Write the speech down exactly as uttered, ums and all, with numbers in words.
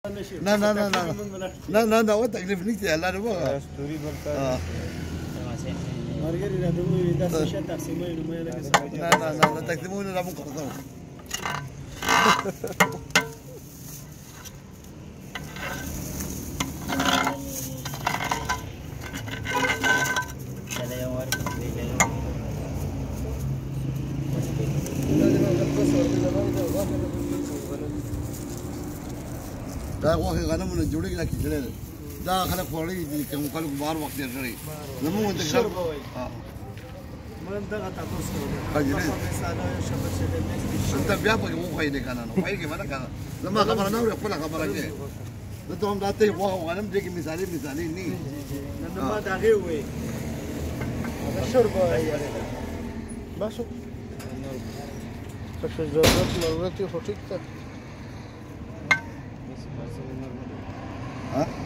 نه نه نه نه نه نه دا و تکلیف نشته الله دې وغه ستوري ورته مرګري را دوی داسې شته تقسیمونه نو مې لګي نه نه نه تقسیمونه را مونږ کوو دا غوښې غنمونه جوړېږي دا کیسړی ده دا خلک خوړلي دي کوم خلکو بهر وخت تېر کړی زموږ د شربه وایي من دغه تاسو انت بیا پکې وخوایې دی که نه نو خوایېږې به نه که نه زما خبره نه اورې خپله خبره کوې زه ته هم دا ته غوښه غنم دې کې مثالي مثالي نه نن ما د هغې ووایي شربه وایي بس که ضرورت ضرورت یې خو ټیک ده ها